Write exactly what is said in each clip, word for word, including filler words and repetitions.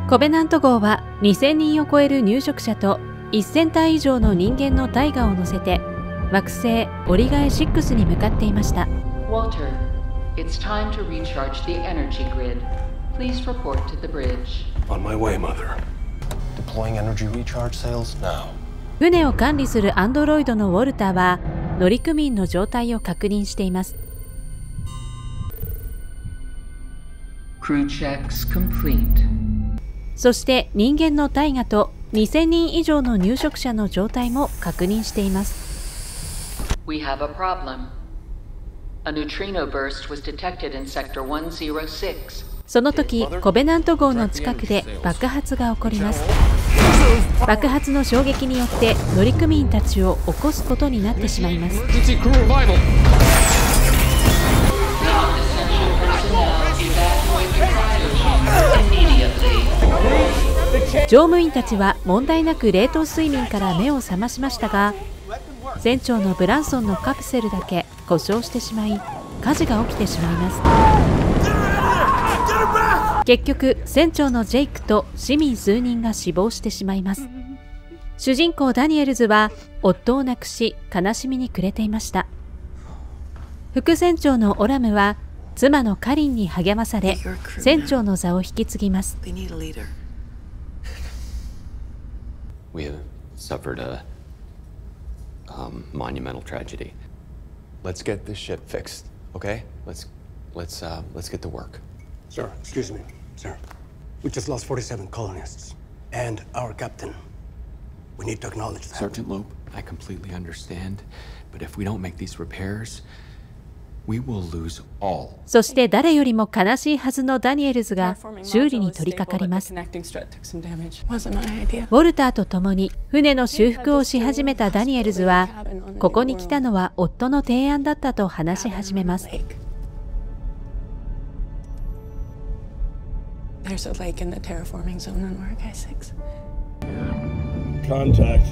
コベナント号はにせんにんを超える入植者とせんたい以上の人間の大河を乗せて惑星オリガエシックスに向かっていました。 Walter, it's time to recharge the energy grid. Please report to the bridge. On my way, Mother. Deploying energy recharge sails now. 船を管理するアンドロイドのウォルターは乗組員の状態を確認しています。 Crew checks complete. そして人間の大河とにせんにん以上の入植者の状態も確認しています。 We have a problem. A neutrino burst was detected in sector one oh six. その時、コベナント号の近くで爆発が起こります。爆発の衝撃によって乗組員たちを起こすことになってしまいます。乗務員たちは問題なく冷凍睡眠から目を覚ましましたが、船長のブランソンのカプセルだけ故障してしまい、火事が起きてしまいます。結局、船長のジェイクと市民数人が死亡してしまいます。主人公ダニエルズは夫を亡くし悲しみに暮れていました。副船長のオラムは妻のカリンに励まされ、船長の座を引き継ぎます。 We have suffered a um, monumental tragedy. Let's get this ship fixed, okay? Let's let's uh, let's get to work. Sir, excuse me, sir. We just lost forty-seven colonists and our captain. We need to acknowledge that. Sergeant Loeb, I completely understand, but if we don't make these repairs, we will lose all. そして誰よりも悲しいはずのダニエルズが修理に取り掛かります。ウォルターと共に船の修復をし始めたダニエルズは、ここに来たのは夫の提案だったと話し始めます。 There's a lake in the terraforming zone on Origai six. Contact.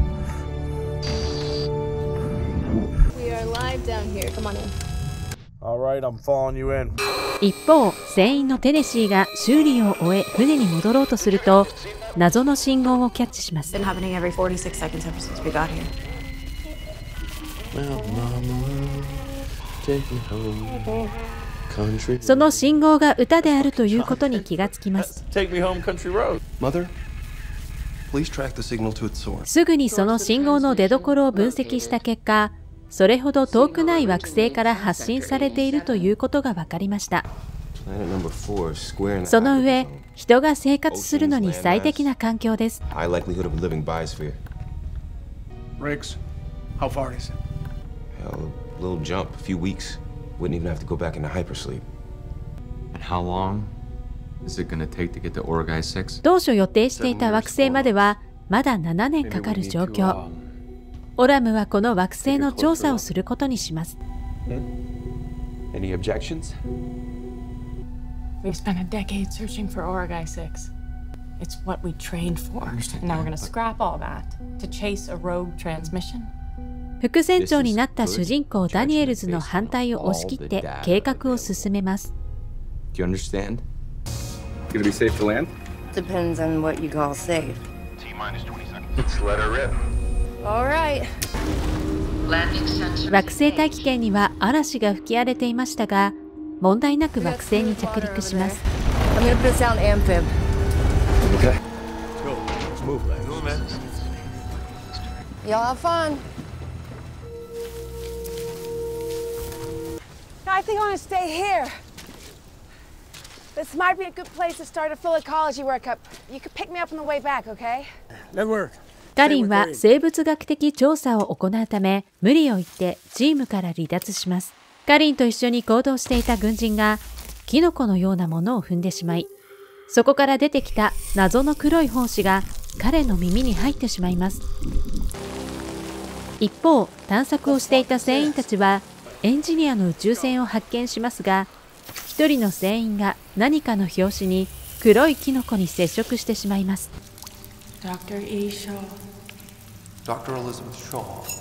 We are live down here. Come on in. All right, I'm following you in. 一方、船員のテネシーが修理を終え船に戻ろうとすると、謎の信号をキャッチします。 Been happening every forty-six seconds ever since we got here. Well, Mama, take me home. その信号が歌であるということに気がつきます。 Take me home, country road. Mother, please track the signal to its source. すぐにその信号の出所を分析した結果、それほど遠くない惑星から発信されているということが分かりました。その上、人が生活するのに最適な環境です。 High likelihood of living biosphere. Riggs, how far is it? A little jump, a few weeks. Wouldn't even have to go back into hypersleep. And how long is it going to take to get to Origai six? 当初予定していた惑星まではまだななねんかかる状況。オラムはこの惑星の調査をすることにします。 Any objections? We've spent a decade searching for Origai six. It's what we trained for. And now we're going to scrap all that to chase a rogue transmission. 副船長になった主人公ダニエルズの反対を押し切って計画を進めます。 Do you understand? Gonna be safe to land? Depends on what you call safe. T minus twenty seconds. Let's let her rip. All right. 惑星大気圏には嵐が吹き荒れていましたが、問題なく惑星に着陸します。 I'm gonna put down amphib. Okay. Go. Let's move, man. Y'all have fun. I think I want to stay here. This might be a good place to start a full ecology workup. You could pick me up on the way back, okay? That work. カリンは生物学的調査を行うため無理を言ってチームから離脱します。カリンと一緒に行動していた軍人がキノコのようなものを踏んでしまい、そこから出てきた謎の黒い胞子が彼の耳に入ってしまいます。一方、探索をしていた船員たちはエンジニアの宇宙船を発見しますが、一人の船員が何かの拍子に黒いキノコに接触してしまいます。 Doctor E. Shaw. Doctor Elizabeth Shaw.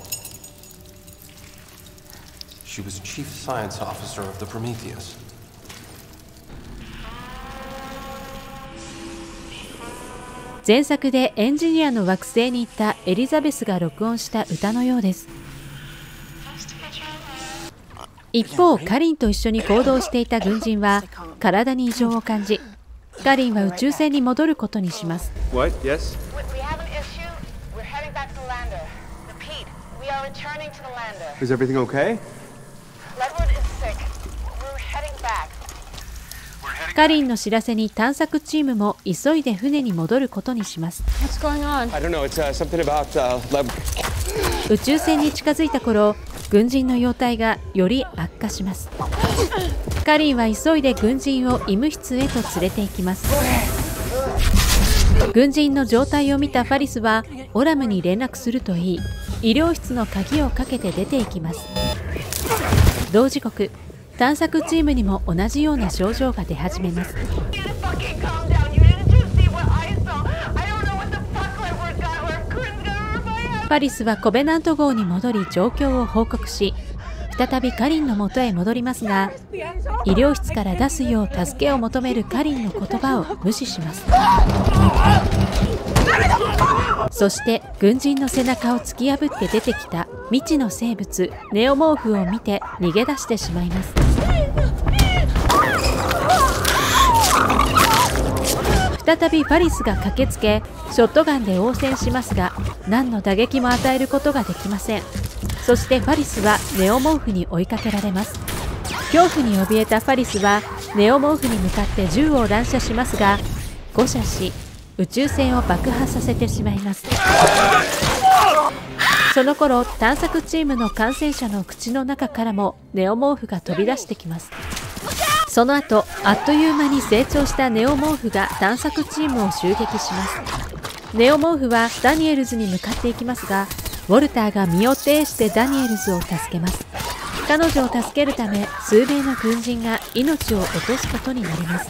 She was chief science officer of the Prometheus. 前作でエンジニアの惑星に行ったエリザベスが録音した歌のようです。一方、カリンと一緒に行動していた軍人は体に異常を感じ、カリンは宇宙船に戻ることにします。 What? Yes? Is everything okay? カリンの知らせに探索チームも急いで船に戻ることにします。 What's going on? I don't know. It's uh, something about uh, lab. 宇宙船に近づいた頃、軍人の容態がより悪化します。カリンは急いで軍人を医務室へと連れて行きます。軍人の状態を見たファリスはオラムに連絡するといい、医療室の鍵をかけて出て行きます。同時刻、探索チームにも同じような症状が出始めます。ファリスはコベナント号に戻り状況を報告し、再びカリンの元へ戻りますが、医療室から出すよう助けを求めるカリンの言葉を無視します。そして軍人の背中を突き破って出てきた未知の生物ネオモーフを見て逃げ出してしまいます。再びファリスが駆けつけショットガンで応戦しますが、何の打撃も与えることができません。そしてファリスはネオモーフに追いかけられます。恐怖に怯えたファリスはネオモーフに向かって銃を乱射しますが、誤射し宇宙船を爆破させてしまいます。その頃、探索チームの感染者の口の中からもネオモーフが飛び出してきます。その後、あっという間に成長したネオモーフが探索チームを襲撃します。ネオモーフはダニエルズに向かっていきますが、ウォルターが身を挺してダニエルズを助けます。彼女を助けるため、数名の軍人が命を落とすことになります。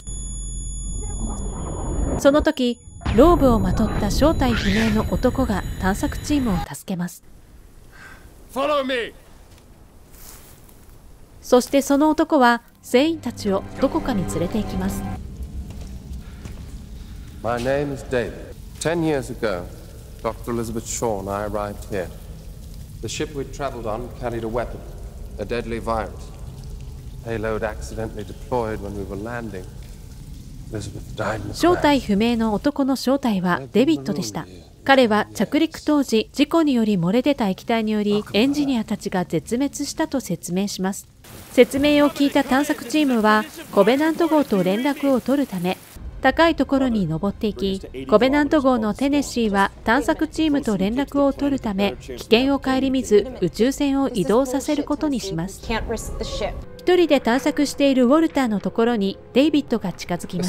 その時、ローブをまとった正体不明の男が探索チームを助けます。 Follow me. そしてその男は船員たちをどこかに連れて行きます。 My name is David. Ten years ago, Doctor Elizabeth Shaw and I arrived here. The ship we'd traveled on carried a weapon, a deadly virus. Payload accidentally deployed when we were landing. 正体不明の男の正体はデビッドでした。彼は着陸当時、事故により漏れ出た液体によりエンジニアたちが絶滅したと説明します。説明を聞いた探索チームはコベナント号と連絡を取るため高いところに登っていき、コベナント号のテネシーは探索チームと連絡を取るため危険を顧みず宇宙船を移動させることにします。一人で探索しているウォルターのところにデイビッドが近づきます。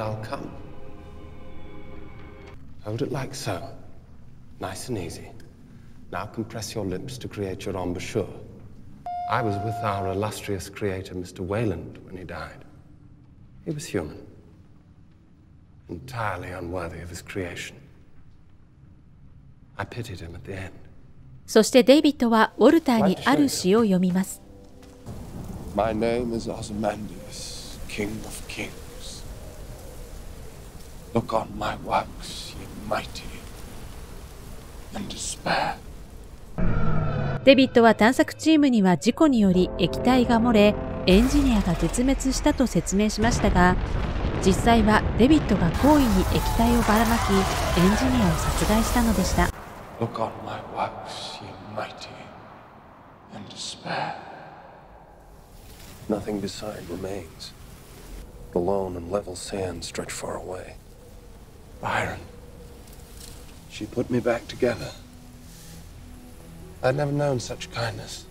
Hold it like so. Nice and easy. Now compress your lips to create your embouchure. I was with our illustrious creator, Mister Wayland, when he died. He was human. Entirely unworthy of his creation. I pitied him at the end. そしてデイビッドはウォルターにある詩を読みます。 My name is Ozymandias, King of Kings. Look on my works, ye mighty, and despair. デビッドは探索チームには事故により液体が漏れ、エンジニアが絶滅したと説明しましたが、実際はデビッドが故意に液体をばらまき、エンジニアを殺害したのでした。 Look on my works, ye mighty, and despair. Nothing beside remains. The lone and level sand stretch far away. Byron, she put me back together. I'd never known such kindness.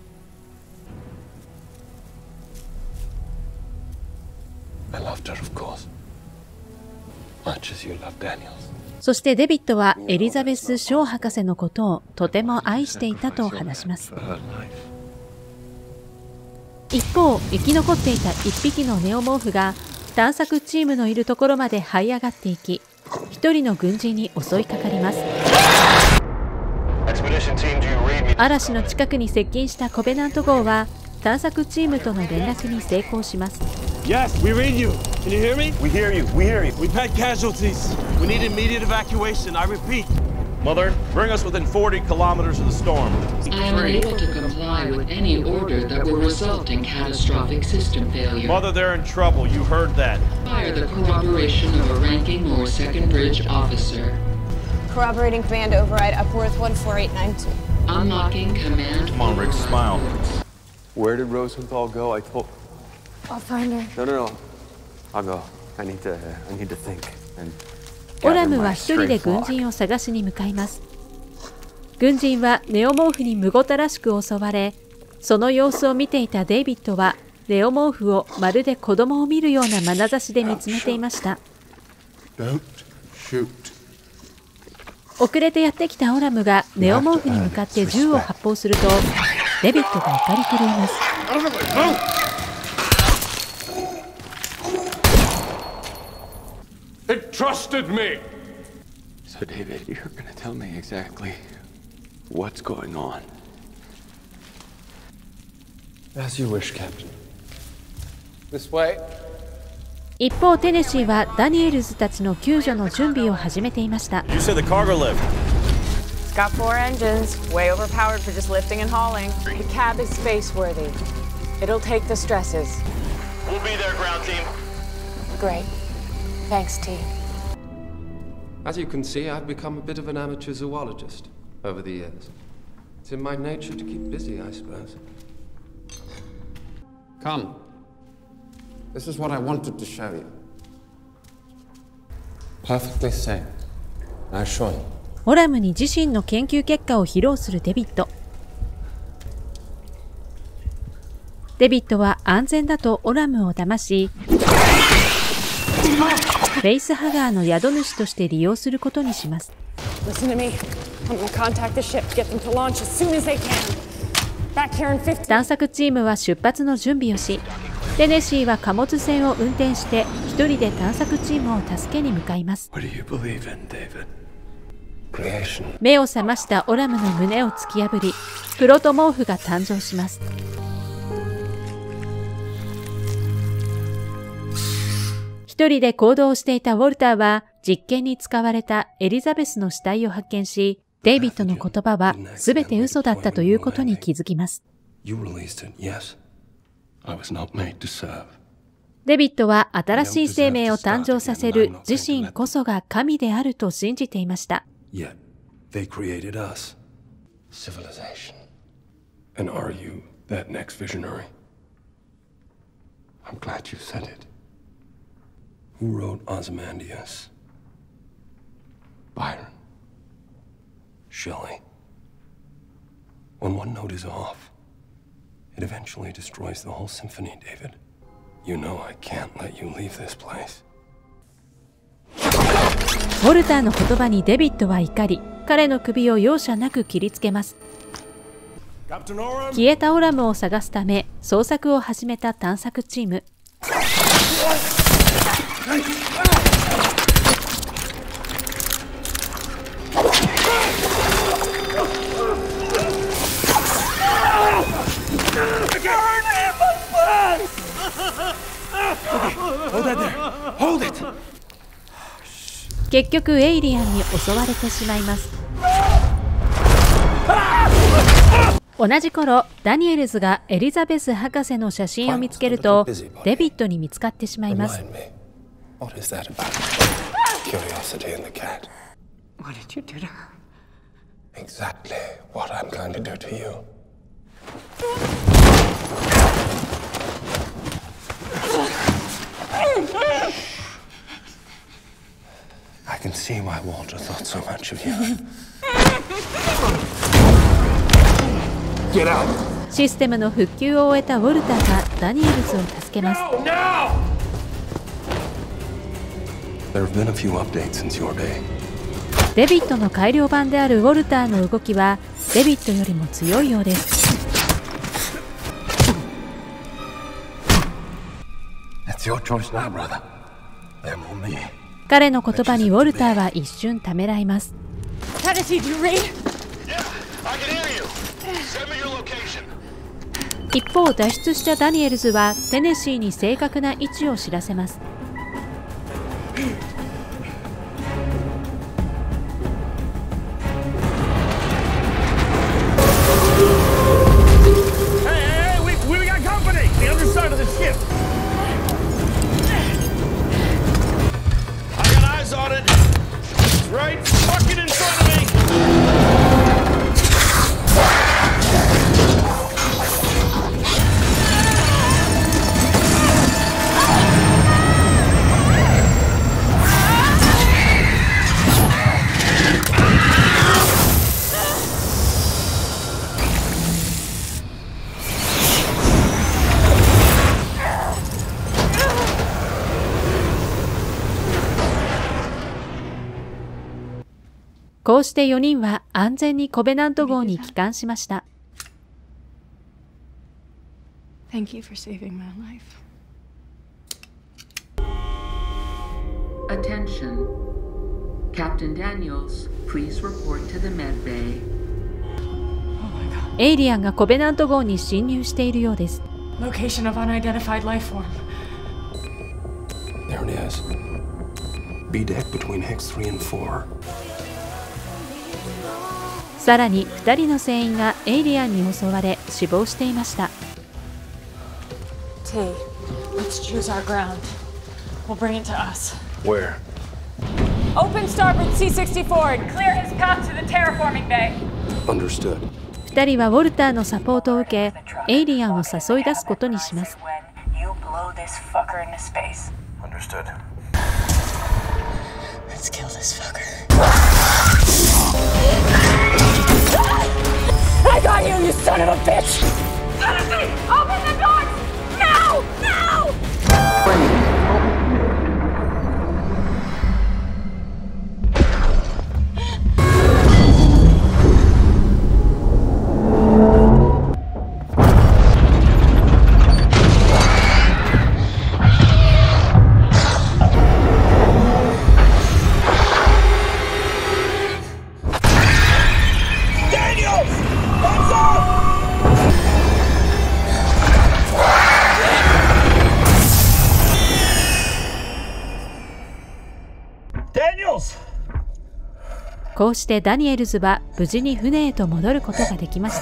I loved her, of course, much as you love Daniels. そしてデビッドはエリザベス・ショー博士のことをとても愛していたと話します。一方、生き残っていた一匹のネオモーフが探索チームのいるところまで這い上がっていき、一人の軍人に襲いかかります。嵐の近くに接近したコベナント号は探索チームとの連絡に成功します。 Yes, we read you. Can you hear me? We hear you. We hear you. We've had casualties. We need immediate evacuation. I repeat. Mother, bring us within forty kilometers of the storm. I am unable to comply with any order that will result in catastrophic system failure. Mother, they're in trouble. You heard that. Require the corroboration of a ranking or second bridge officer. Corroborating command override Upworth one four eight nine two. Unlocking command. Come on, Rick, smile. Where did Rosenthal go? I told. I'll find her. No, no, no. I'll go. I need to. I need to think. And オラムは一人で軍人を探しに向かいます。軍人はネオモーフにむごたらしく襲われ、その様子を見ていたデイビッドはネオモーフをまるで子供を見るような眼差しで見つめていました。 Don't shoot. 遅れてやってきたオラムがネオモーフに向かって銃を発砲すると、デビッドが怒り狂います。 It trusted me. So, David, you're gonna tell me exactly what's going on. As you wish, Captain. This way. 一方、テネシーはダニエルズたちの救助の準備を始めていました。 You said the cargo lift. It's got four engines, way overpowered for just lifting and hauling. The cab is space-worthy. It'll take the stresses. We'll be there, ground team. Great. Thanks, T. As you can see, I've become a bit of an amateur zoologist over the years. It's in my nature to keep busy, I suppose. Come. This is what I wanted to show you. Perfectly safe. Now show you. オラムに自身の研究結果を披露するデビッド。デビッドは安全だとオラムを騙し、フェイスハガーの宿主として利用することにします。 Listen to me. I'm gonna contact the ship, get them to launch as soon as they can. Back here in fifty. 探索チームは出発の準備をし、テネシーは貨物船を運転して一人で探索チームを助けに向かいます。 What do you believe in, David? Creation. 目を覚ましたオラムの胸を突き破り、プロトモーフが誕生します。一人で行動していたウォルターは実験に使われたエリザベスの死体を発見し、デイビッドの言葉は全て嘘だったということに気づきます。 You released it, yes. I was not made to serve. デビッドは新しい生命を誕生させる自身こそが神であると信じていました。 Yet, they created us. Civilization. And are you that next visionary? I'm glad you said it. Who wrote Ozymandias? Byron. Shelley. When one note is off, it eventually destroys the whole symphony, David. You know I can't let you leave this place. ウォルターの言葉にデビッドは怒り、彼の首を容赦なく切りつけます。消えたオラムを探すため捜索を始めた探索チーム。結局エイリアンに襲われてしまいます。同じ頃、ダニエルズがエリザベス博士の写真を見つけると、デビッドに見つかってしまいます。 What is that about? Curiosity in the cat. What did you do to her? Exactly what I'm going to do to you. I can see why Walter thought so much of you. Get out! システムの復旧を終えたウォルターがダニエルズを助けます。 No! There have been a few updates since your day. デビッドの改良版であるウォルターの動きはデビッドよりも強いようです。 It's your choice now, brother. Them or me. 彼の言葉にウォルターは一瞬ためらいます。 Tennessee, do you read? Yeah, I can hear you. Send me your location. 一方、脱出したダニエルズはテネシーに正確な位置を知らせます。 こうしてよにんは安全にコベナント号に帰還しました。 Thank you for saving my life. Attention. Captain Daniels, please report to the med bay. エイリアンがコベナント号に侵入しているようです。 Location of unidentified life form. There it is. B deck between Hex three and four. さらにふたりの船員がエイリアンに襲われ死亡していました。 T, let's choose our ground. We'll bring it to us. Where? Open starboard C sixty-four and clear his path to the terraforming bay. Understood. ふたりはウォルターのサポートを受け、エイリアンを誘い出すことにします。 Understood. Let's kill this fucker. I got you, you son of a bitch! Open the doors! Now! Now! Daniels! こうしてダニエルズは無事に船へと戻ることができました。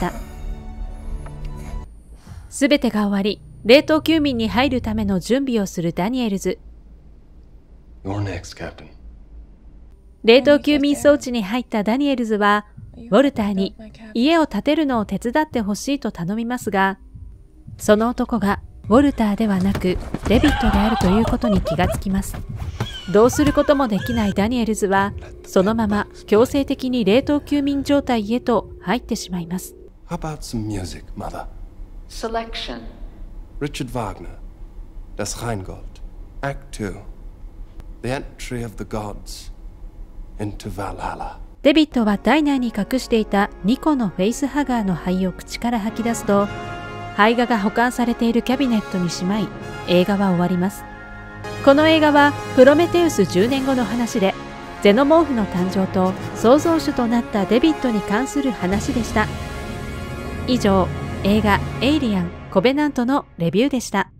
すべてが終わり、冷凍休眠に入るための準備をするダニエルズ。 You're next, Captain. 冷凍休眠装置に入ったダニエルズは、ウォルターに家を建てるのを手伝ってほしいと頼みますが、その男がウォルターではなくデビットであるということに気がつきます。どうすることもできないダニエルズは、そのまま強制的に冷凍休眠状態へと入ってしまいます。 How about some music, Mother? Selection. Richard Wagner, Das Rheingold, Act two. The entry of the gods into Valhalla. デビットは体内に隠していたにこのフェイスハガーの灰を口から吐き出すと、灰画が保管されているキャビネットにしまい、映画は終わります。この映画はプロメテウスじゅうねんごの話で、ゼノモーフの誕生と創造主となったデビットに関する話でした。以上、映画エイリアン・コベナントのレビューでした。